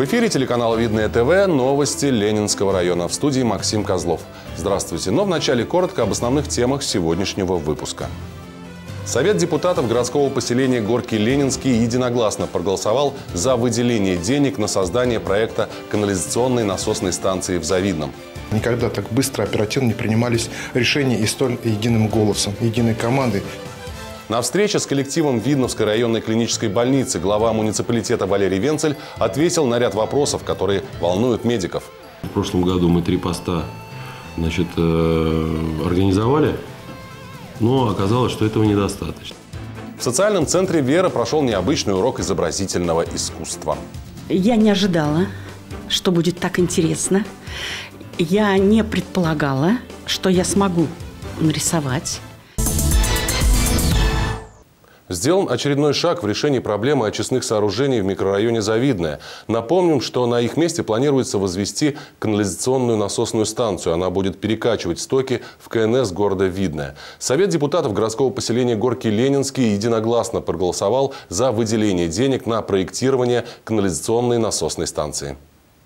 эфире телеканала «Видное ТВ» новости Ленинского района. В студии Максим Козлов. Здравствуйте. Но вначале коротко об основных темах сегодняшнего выпуска. Совет депутатов городского поселения Горки Ленинские единогласно проголосовал за выделение денег на создание проекта канализационной насосной станции в Завидном. Никогда так быстро, оперативно не принимались решения и столь единым голосом, единой командой. На встрече с коллективом Видновской районной клинической больницы глава муниципалитета Валерий Венцель ответил на ряд вопросов, которые волнуют медиков. В прошлом году мы 3 поста организовали, но оказалось, что этого недостаточно. В социальном центре «Вера» прошел необычный урок изобразительного искусства. Я не ожидала, что будет так интересно. Я не предполагала, что я смогу нарисовать. Сделан очередной шаг в решении проблемы очистных сооружений в микрорайоне Завидное. Напомним, что на их месте планируется возвести канализационную насосную станцию. Она будет перекачивать стоки в КНС города Видное. Совет депутатов городского поселения Горки Ленинские единогласно проголосовал за выделение денег на проектирование канализационной насосной станции.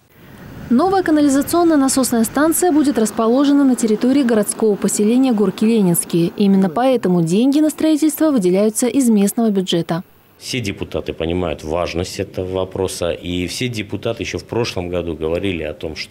Новая канализационная насосная станция будет расположена на территории городского поселения Горки Ленинские. Именно поэтому деньги на строительство выделяются из местного бюджета. Все депутаты понимают важность этого вопроса, и все депутаты еще в прошлом году говорили о том,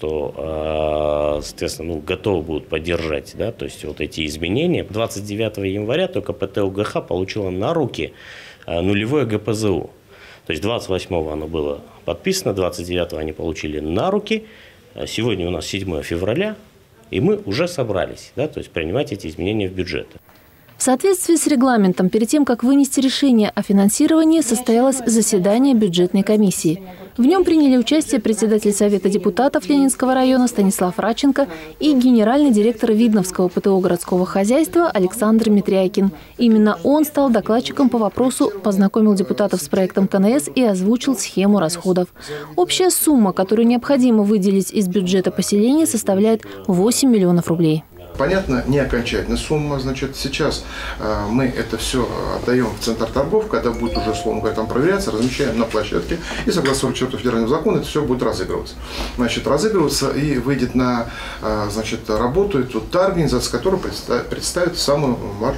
что, соответственно, готовы будут поддержать, то есть вот эти изменения. 29 января только ПТ УГХ получила на руки нулевое ГПЗУ. То есть 28-го оно было подписано, 29-го они получили на руки. Сегодня у нас 7 февраля, и мы уже собрались, то есть принимать эти изменения в бюджет. В соответствии с регламентом, перед тем, как вынести решение о финансировании, состоялось заседание бюджетной комиссии. В нем приняли участие председатель Совета депутатов Ленинского района Станислав Радченко и генеральный директор Видновского ПТО городского хозяйства Александр Митрякин. Именно он стал докладчиком по вопросу, познакомил депутатов с проектом КНС и озвучил схему расходов. Общая сумма, которую необходимо выделить из бюджета поселения, составляет 8 миллионов рублей. Понятно, не окончательная сумма. Сейчас мы это все отдаем в центр торгов, когда будет уже, условно говоря, там проверяться, размещаем на площадке. И согласно федерального закона это все будет разыгрываться. Разыгрываться и выйдет на работу та организация, которая представит самую,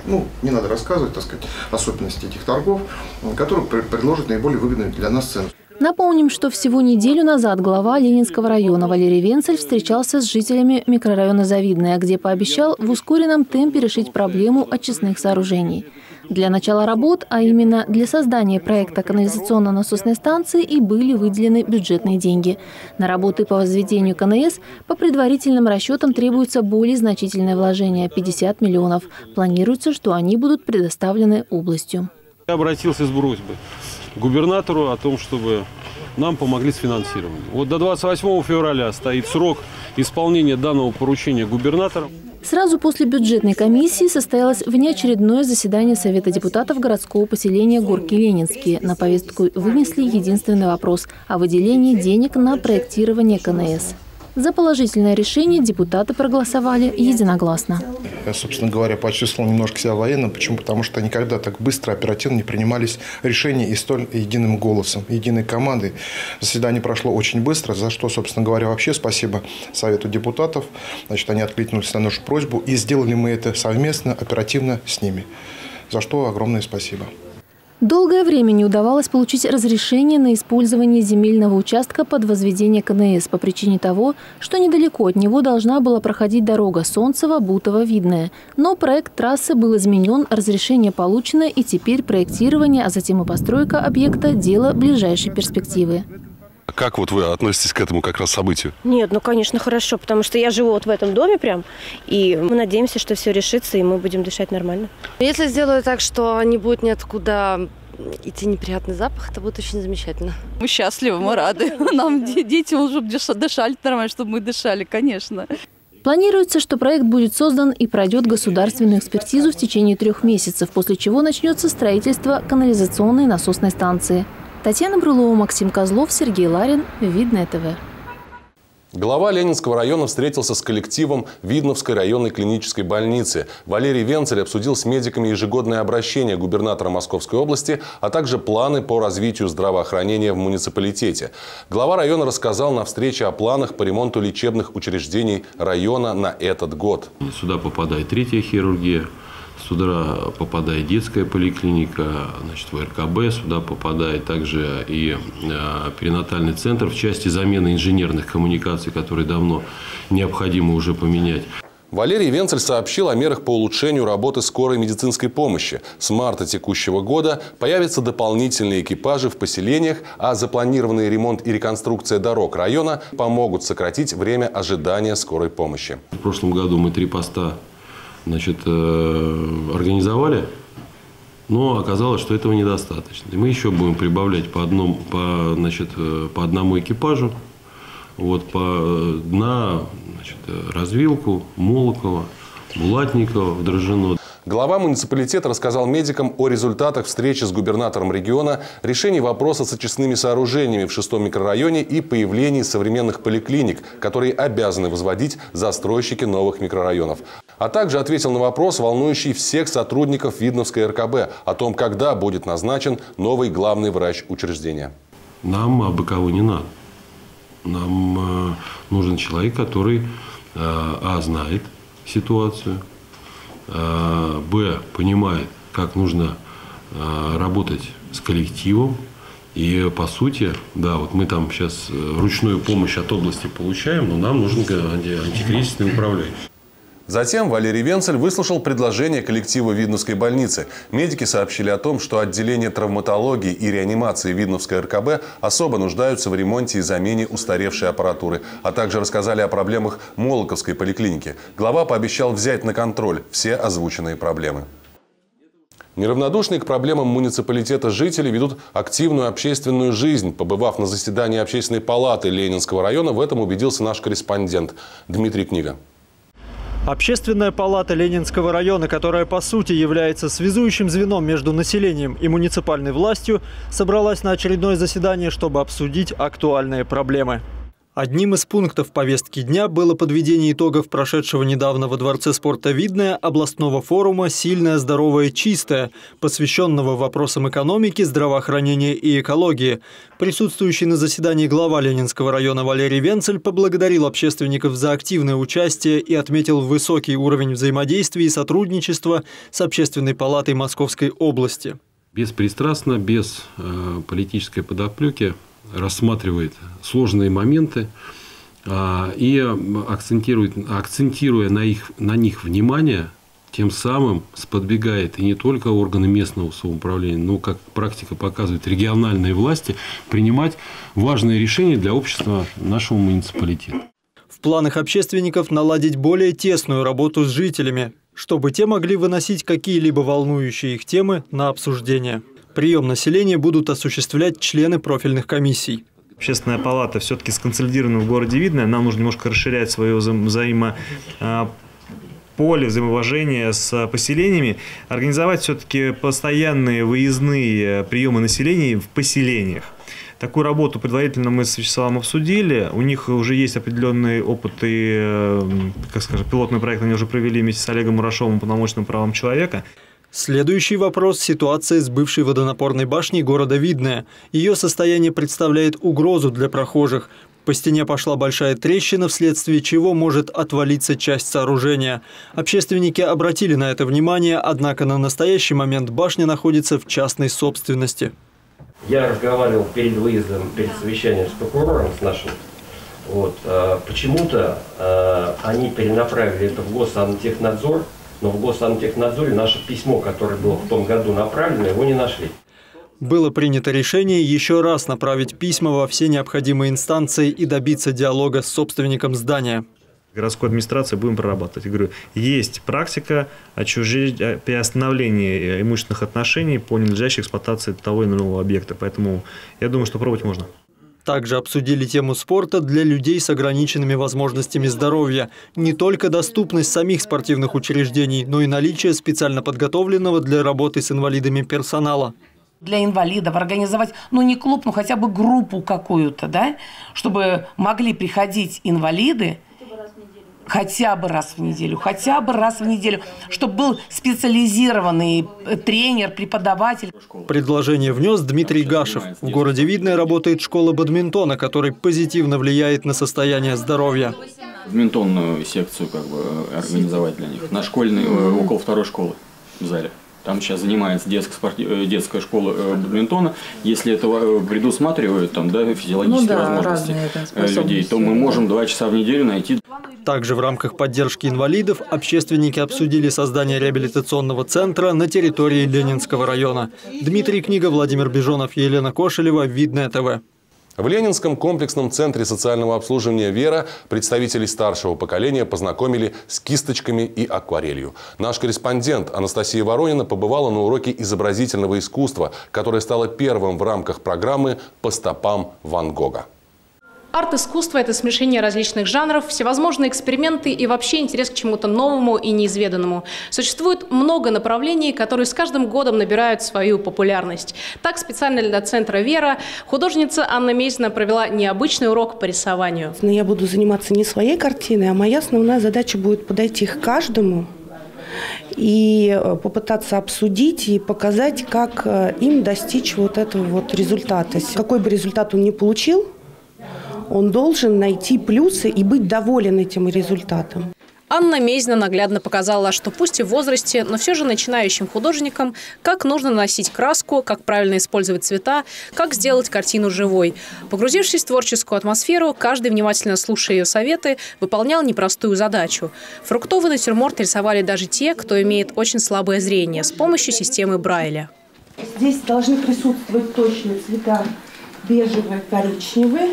не надо рассказывать, особенности этих торгов, которые предложат наиболее выгодную для нас цену. Напомним, что всего неделю назад глава Ленинского района Валерий Венцель встречался с жителями микрорайона Завидное, где пообещал в ускоренном темпе решить проблему очистных сооружений. Для начала работ, а именно для создания проекта канализационно-насосной станции, и были выделены бюджетные деньги. На работы по возведению КНС по предварительным расчетам требуется более значительное вложение – 50 миллионов. Планируется, что они будут предоставлены областью. Я обратился с просьбой к губернатору о том, чтобы нам помогли с финансированием. Вот до 28 февраля стоит срок исполнения данного поручения губернатора. Сразу после бюджетной комиссии состоялось внеочередное заседание Совета депутатов городского поселения Горки Ленинские. На повестку вынесли единственный вопрос о выделении денег на проектирование КНС. За положительное решение депутаты проголосовали единогласно. Я, собственно говоря, почувствовал немножко себя военным. Почему? Потому что никогда так быстро, оперативно не принимались решения и столь единым голосом, единой командой. Заседание прошло очень быстро, за что, собственно говоря, вообще спасибо Совету депутатов. Они откликнулись на нашу просьбу, и сделали мы это совместно, оперативно с ними. За что огромное спасибо. Долгое время не удавалось получить разрешение на использование земельного участка под возведение КНС по причине того, что недалеко от него должна была проходить дорога Солнцево-Бутово-Видное. Но проект трассы был изменен, разрешение получено, и теперь проектирование, а затем и постройка объекта – дело ближайшей перспективы. Как вы относитесь к этому как раз событию? Нет, конечно, хорошо, потому что я живу в этом доме прям, и мы надеемся, что все решится, и мы будем дышать нормально. Если сделаю так, что не будет ниоткуда идти неприятный запах, это будет очень замечательно. Мы счастливы, мы рады. Нам дети уже дышали нормально, чтобы мы дышали, конечно. Планируется, что проект будет создан и пройдет государственную экспертизу в течение 3 месяцев, после чего начнется строительство канализационной насосной станции. Татьяна Брулова, Максим Козлов, Сергей Ларин, Видное ТВ. Глава Ленинского района встретился с коллективом Видновской районной клинической больницы. Валерий Венцель обсудил с медиками ежегодное обращение губернатора Московской области, а также планы по развитию здравоохранения в муниципалитете. Глава района рассказал на встрече о планах по ремонту лечебных учреждений района на этот год. Сюда попадает третья хирургия. Сюда попадает детская поликлиника, значит, ВРКБ, сюда попадает также и перинатальный центр в части замены инженерных коммуникаций, которые давно необходимо уже поменять. Валерий Венцель сообщил о мерах по улучшению работы скорой медицинской помощи. С марта текущего года появятся дополнительные экипажи в поселениях, а запланированный ремонт и реконструкция дорог района помогут сократить время ожидания скорой помощи. В прошлом году мы 3 поста организовали, но оказалось, что этого недостаточно. И мы еще будем прибавлять по одному экипажу на Развилку, Молоково, Булатниково, Дрожжино. Глава муниципалитета рассказал медикам о результатах встречи с губернатором региона, решении вопроса с очистными сооружениями в 6-м микрорайоне и появлении современных поликлиник, которые обязаны возводить застройщики новых микрорайонов. А также ответил на вопрос, волнующий всех сотрудников Видновской РКБ, о том, когда будет назначен новый главный врач учреждения. Нам абы кого не надо. Нам нужен человек, который знает ситуацию, понимает, как нужно работать с коллективом. И по сути, да, вот мы там сейчас ручную помощь от области получаем, но нам нужен антикризисный управляющий. Затем Валерий Венцель выслушал предложение коллектива Видновской больницы. Медики сообщили о том, что отделение травматологии и реанимации Видновской РКБ особо нуждаются в ремонте и замене устаревшей аппаратуры, а также рассказали о проблемах Молоковской поликлиники. Глава пообещал взять на контроль все озвученные проблемы. Неравнодушные к проблемам муниципалитета жители ведут активную общественную жизнь. Побывав на заседании Общественной палаты Ленинского района, в этом убедился наш корреспондент Дмитрий Книга. Общественная палата Ленинского района, которая по сути является связующим звеном между населением и муниципальной властью, собралась на очередное заседание, чтобы обсудить актуальные проблемы. Одним из пунктов повестки дня было подведение итогов прошедшего недавно во Дворце спорта «Видное» областного форума «Сильное, здоровое, чистое», посвященного вопросам экономики, здравоохранения и экологии. Присутствующий на заседании глава Ленинского района Валерий Венцель поблагодарил общественников за активное участие и отметил высокий уровень взаимодействия и сотрудничества с Общественной палатой Московской области. Беспристрастно, без политической подоплеки рассматривает сложные моменты и акцентируя на них внимание, тем самым сподвигает и не только органы местного самоуправления, но, как практика показывает, региональные власти принимать важные решения для общества нашего муниципалитета. В планах общественников наладить более тесную работу с жителями, чтобы те могли выносить какие-либо волнующие их темы на обсуждение. Прием населения будут осуществлять члены профильных комиссий. Общественная палата все-таки сконсолидирована в городе Видное. Нам нужно немножко расширять свое поле взаимоуважения с поселениями, организовать все-таки постоянные выездные приемы населения в поселениях. Такую работу предварительно мы с Вячеславом обсудили. У них уже есть определенный опыт и, пилотный проект они уже провели вместе с Олегом Мурашовым, полномочным правам человека. Следующий вопрос – ситуация с бывшей водонапорной башней города Видное. Ее состояние представляет угрозу для прохожих. По стене пошла большая трещина, вследствие чего может отвалиться часть сооружения. Общественники обратили на это внимание, однако на настоящий момент башня находится в частной собственности. Я разговаривал перед выездом, перед совещанием с прокурором, с нашим. Почему-то они перенаправили это в Госсантехнадзор. Но в Госсантехнадзоре наше письмо, которое было в том году направлено, его не нашли. Было принято решение еще раз направить письма во все необходимые инстанции и добиться диалога с собственником здания. Городской администрации будем прорабатывать. Я говорю, есть практика приостановления имущественных отношений по ненадлежащей эксплуатации того или иного объекта. Поэтому я думаю, что пробовать можно. Также обсудили тему спорта для людей с ограниченными возможностями здоровья. Не только доступность самих спортивных учреждений, но и наличие специально подготовленного для работы с инвалидами персонала. Для инвалидов организовать, ну не клуб, но хотя бы группу какую-то, да, чтобы могли приходить инвалиды хотя бы раз в неделю, чтобы был специализированный тренер, преподаватель. Предложение внес Дмитрий Гашев. В городе Видное работает школа бадминтона, который позитивно влияет на состояние здоровья. Бадминтонную секцию организовать для них на школьной, около второй школы в зале. Там сейчас занимается детская школа бадминтона. Если это предусматривают физиологические возможности людей, то мы можем 2 часа в неделю найти. Также в рамках поддержки инвалидов общественники обсудили создание реабилитационного центра на территории Ленинского района. Дмитрий Книга, Владимир Бежонов, Елена Кошелева, Видное ТВ. В Ленинском комплексном центре социального обслуживания «Вера» представителей старшего поколения познакомили с кисточками и акварелью. Наш корреспондент Анастасия Воронина побывала на уроке изобразительного искусства, которое стало первым в рамках программы «По стопам Ван Гога». Арт-искусство – это смешение различных жанров, всевозможные эксперименты и вообще интерес к чему-то новому и неизведанному. Существует много направлений, которые с каждым годом набирают свою популярность. Так, специально для центра «Вера» художница Анна Мезина провела необычный урок по рисованию. Я буду заниматься не своей картиной, а моя основная задача будет подойти к каждому и попытаться обсудить и показать, как им достичь вот этого вот результата. Какой бы результат он ни получил, он должен найти плюсы и быть доволен этим результатом. Анна Мезина наглядно показала, что пусть и в возрасте, но все же начинающим художникам, как нужно наносить краску, как правильно использовать цвета, как сделать картину живой. Погрузившись в творческую атмосферу, каждый, внимательно слушая ее советы, выполнял непростую задачу. Фруктовый натюрморт рисовали даже те, кто имеет очень слабое зрение, с помощью системы Брайля. Здесь должны присутствовать точно цвета бежевый, коричневый.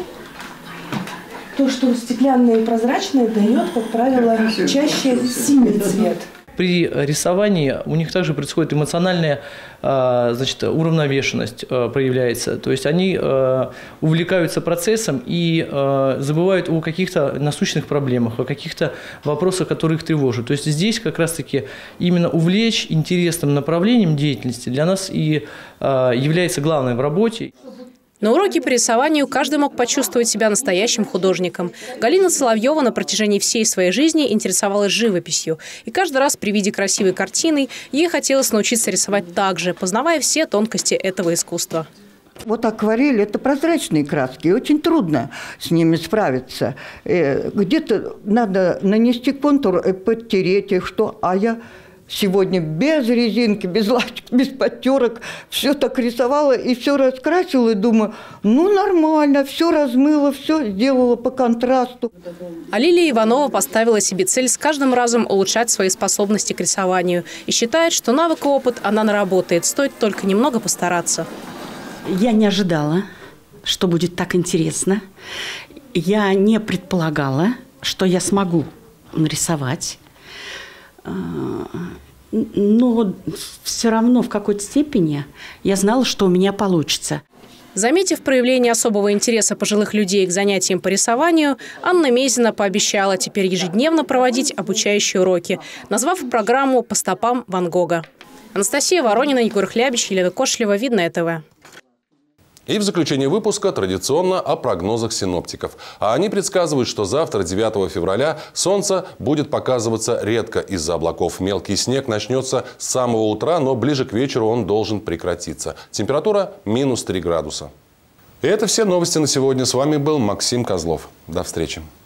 То, что стеклянное и прозрачное, дает, как правило, чаще синий цвет. При рисовании у них также происходит эмоциональная уравновешенность проявляется. То есть они увлекаются процессом и забывают о каких-то насущных проблемах, о каких-то вопросах, которые их тревожат. То есть здесь как раз-таки именно увлечь интересным направлением деятельности для нас и является главным в работе. На уроке по рисованию каждый мог почувствовать себя настоящим художником. Галина Соловьева на протяжении всей своей жизни интересовалась живописью. И каждый раз при виде красивой картины ей хотелось научиться рисовать так же, познавая все тонкости этого искусства. Вот акварель – это прозрачные краски, и очень трудно с ними справиться. Где-то надо нанести контур и подтереть их, а я сегодня без резинки, без ластик, без подтерок все так рисовала и все раскрасила, и думаю, ну нормально, все размыла, все сделала по контрасту. А Лилия Иванова поставила себе цель с каждым разом улучшать свои способности к рисованию и считает, что навык и опыт она наработает, стоит только немного постараться. Я не ожидала, что будет так интересно. Я не предполагала, что я смогу нарисовать. Но все равно в какой-то степени я знала, что у меня получится. Заметив проявление особого интереса пожилых людей к занятиям по рисованию, Анна Мезина пообещала теперь ежедневно проводить обучающие уроки, назвав программу «По стопам Ван Гога». Анастасия Воронина, Егор Хлябич, Елена Кошелева, Видное ТВ. И в заключение выпуска традиционно о прогнозах синоптиков. А они предсказывают, что завтра, 9 февраля, солнце будет показываться редко из-за облаков. Мелкий снег начнется с самого утра, но ближе к вечеру он должен прекратиться. Температура -3 градуса. И это все новости на сегодня. С вами был Максим Козлов. До встречи.